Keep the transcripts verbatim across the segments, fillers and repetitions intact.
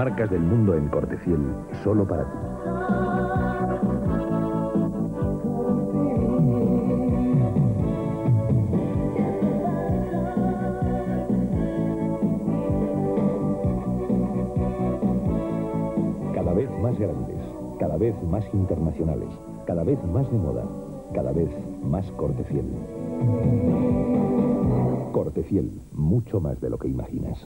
marcas del mundo en Cortefiel, solo para ti. Cada vez más grandes, cada vez más internacionales, cada vez más de moda, cada vez más Cortefiel. Cortefiel, mucho más de lo que imaginas.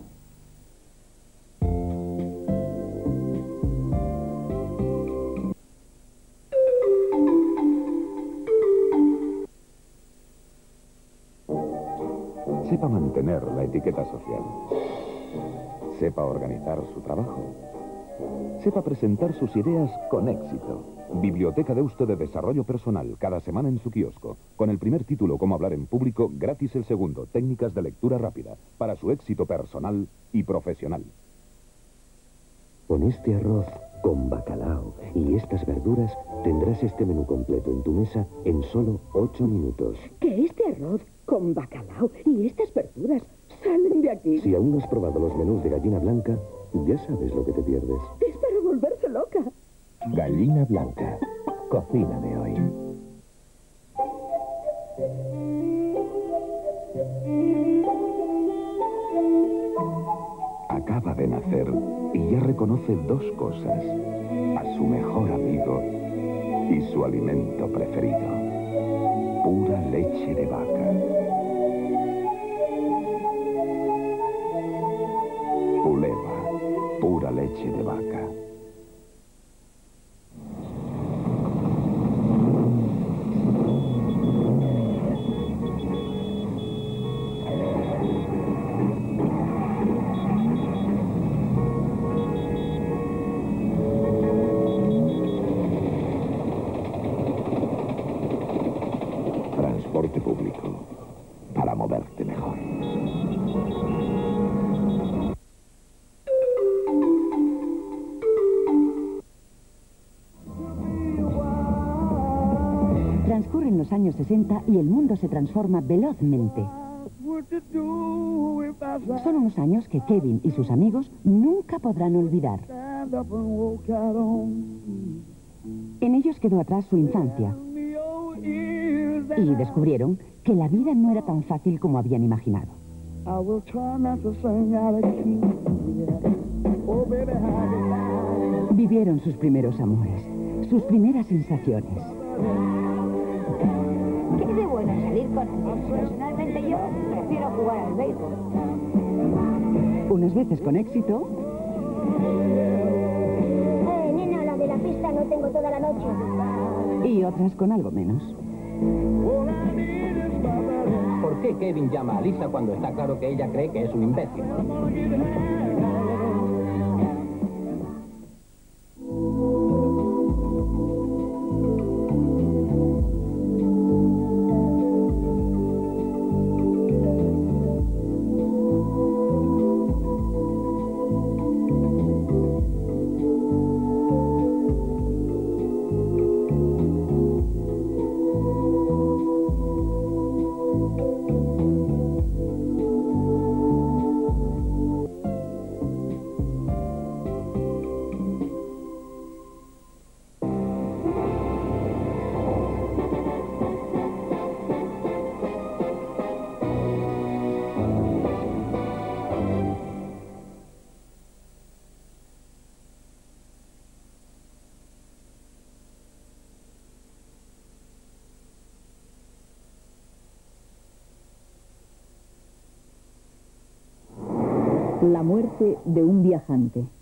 Sepa mantener la etiqueta social. Sepa organizar su trabajo. Sepa presentar sus ideas con éxito. Biblioteca Deusto de Desarrollo Personal, cada semana en su kiosco. Con el primer título, Cómo hablar en público, gratis el segundo, Técnicas de lectura rápida, para su éxito personal y profesional. Con este arroz con bacalao y estas verduras tendrás este menú completo en tu mesa en solo ocho minutos. ¿Que este arroz con bacalao y estas verduras salen de aquí? Si aún no has probado los menús de Gallina Blanca, ya sabes lo que te pierdes. Es para volverse loca. Gallina Blanca, cocina de hoy. Acaba de nacer y ya reconoce dos cosas: a su mejor amigo y su alimento preferido. Pura leche de vaca. Puleva, pura leche de vaca. Transporte público, para moverte mejor. Transcurren los años sesenta y el mundo se transforma velozmente. Son unos años que Kevin y sus amigos nunca podrán olvidar. En ellos quedó atrás su infancia. Y descubrieron que la vida no era tan fácil como habían imaginado. Vivieron sus primeros amores, sus primeras sensaciones. ¿Qué de bueno salir con amigos? Personalmente yo prefiero jugar al béisbol. Unas veces con éxito. Eh, nena, la de la pista no tengo toda la noche. Y otras con algo menos. ¿Por qué Kevin llama a Lisa cuando está claro que ella cree que es un imbécil? La muerte de un viajante.